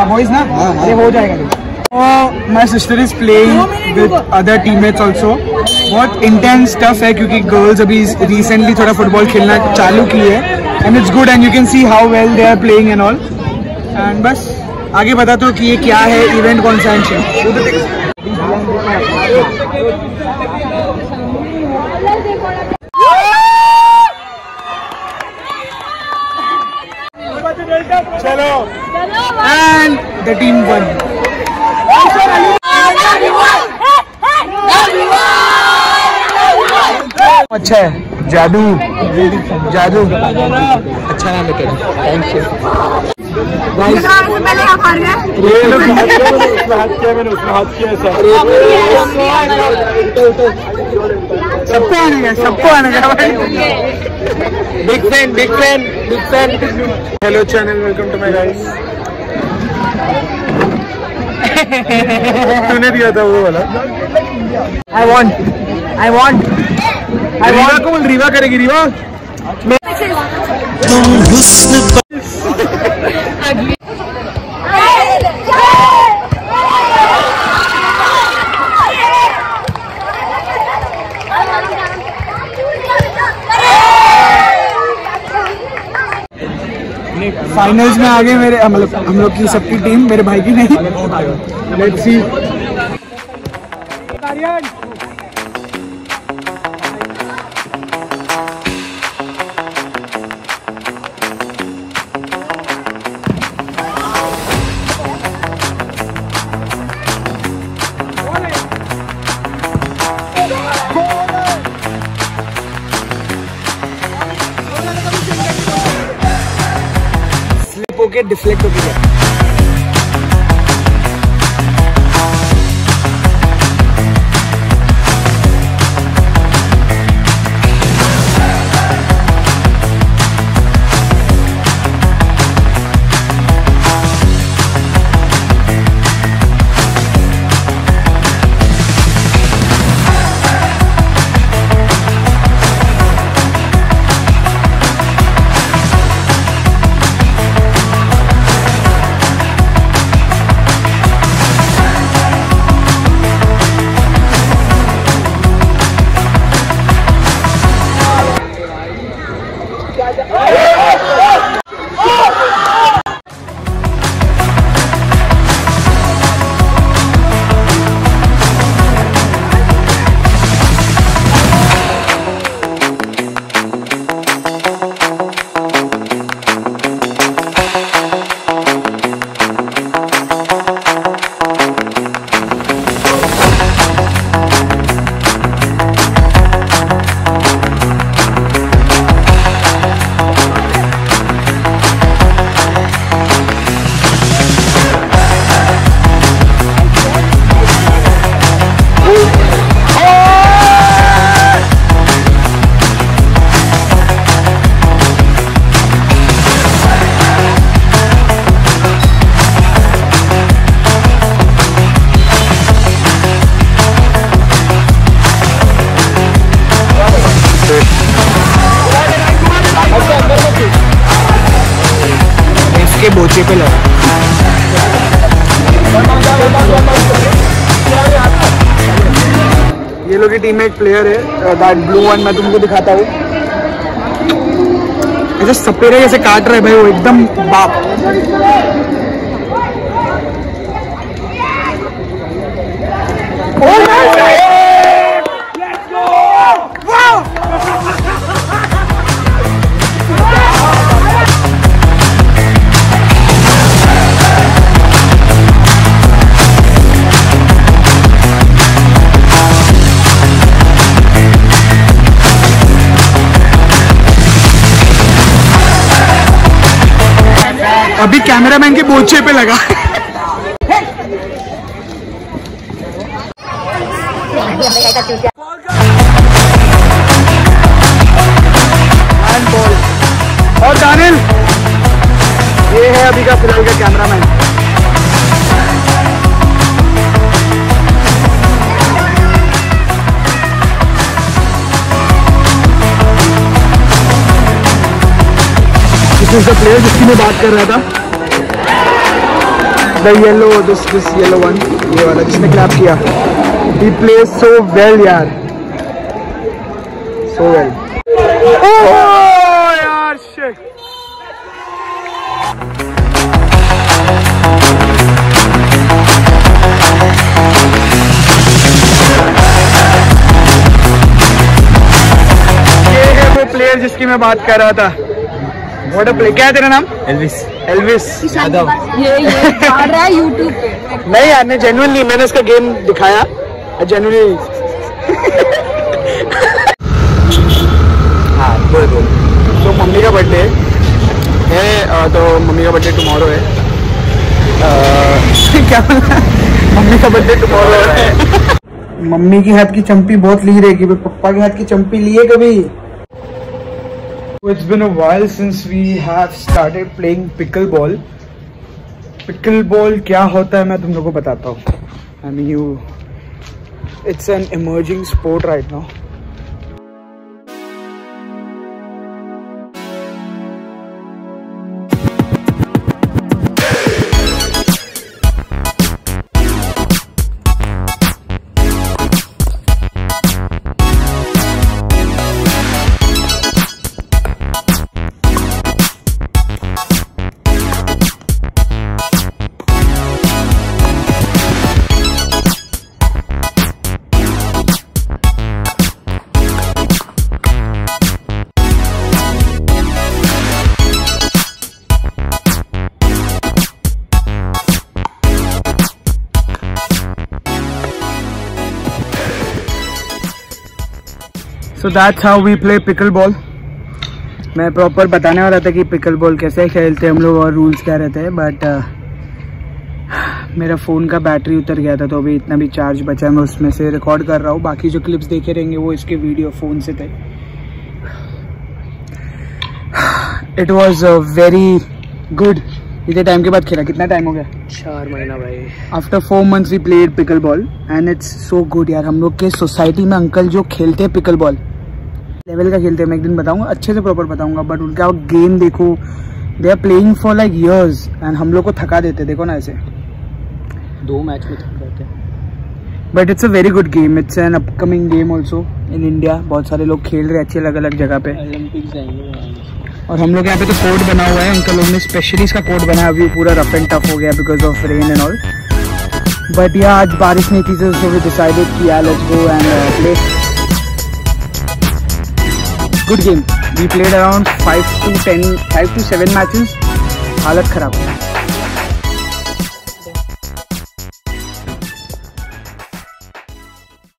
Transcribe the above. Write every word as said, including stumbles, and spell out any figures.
Boys ना, अरे हो जाएगा। My sister is playing with other teammates also. बहुत इंटेंस टफ है क्योंकि गर्ल्स अभी रिसेंटली थोड़ा फुटबॉल खेलना चालू की है and it's good and you can see how well they are playing and all. And बस आगे बता दो कि ये क्या है, इवेंट कौन सा है। चलो एंड द टीम वन। अच्छा है, जादू जादू अच्छा नाम है तेरा, थैंक यू। सबको आने का, सबको आने का। Big fan big fan big fan. Hello channel, welcome to my guys. तूने दिया था वो वाला। I want I want I want को बोल, रीवा करेगी रीवा। फाइनल्स में आगे मेरे, मतलब हम लोग की सबकी टीम, मेरे भाई की नहीं। Let's see. डिफ्लेक्ट हो गया। इसके बोचे पे लगा। ये लोग की टीम में एक प्लेयर है, दैट ब्लू वन, मैं तुमको दिखाता हूँ। ऐसे सपेरे जैसे काट रहे भाई वो, एकदम बाप। अभी कैमरामैन के बोचे पे लगा। और दानिल, ये है अभी का फिलहाल का cameraman. This is the player जिसकी मैं बात कर रहा था। The yellow this this yellow one, ये वाला जिसने क्लैप किया, he plays so well यार, so well. Oh यार shit. ये है वो प्लेयर जिसकी मैं बात कर रहा था. What a play. क्या है तेरा नाम? एल्विस. एल्विस यादव. ये ये आ रहा है यूट्यूब पे. नहीं यार, मैं जेन्युइनली मैंने इसका गेम दिखाया जेन्युइनली. हाँ बोल बोल. तो मम्मी का बर्थडे है, तो मम्मी का बर्थडे टुमारो है. क्या मम्मी का बर्थडे टुमारो है. मम्मी की हाथ की चंपी बहुत ली रहेगी, पप्पा के हाथ की चंपी लिए कभी. It's been a while since we have started playing pickleball. Pickleball क्या होता है मैं तुम लोगों को बताता हूँ. I mean you, it's an emerging sport right now. So that's how we play pickleball. मैं प्रॉपर बताने वाला था कि पिकल कैसे खेलते हैं हम लोग और रूल्स क्या रहते हैं, बट uh, मेरा फ़ोन का बैटरी उतर गया था, तो अभी इतना भी चार्ज बचा है, मैं उसमें से रिकॉर्ड कर रहा हूँ. बाकी जो क्लिप्स देखे रहेंगे वो इसके वीडियो फ़ोन से थे. It was very good. इतने टाइम के बाद खेला. कितना टाइम हो गया? चार महीना भाई. After four months we played pickleball and it's so good यार. हम लोग के सोसाइटी में अंकल जो खेलते हैं पिकल बॉल, लेवल का खेलते हैं, मैं एक दिन बताऊंगा, अच्छे से प्रॉपर बताऊंगा, बट उनका गेम देखो, they are playing for like years and हम लोग को थका देते. देखो ना ऐसे दो मैच में थक जाते हैं. But it's a very good game. It's an upcoming game also in India. बहुत सारे लोग खेल रहे हैं अच्छे अलग अलग जगह पे. ओलंपिक्स जाएंगे. और हम लोग यहाँ पे तो कोर्ट बना हुआ है, अंकल लोग ने स्पेशली इसका कोर्ट बनाया. अभी पूरा रफ एंड टफ हो गया because of rain and all. But yeah आज बारिश नहीं थी, सो वी डिसाइडेड कि यार let's go and play. Good game. We played around five to ten five to seven matches. हालत खराब.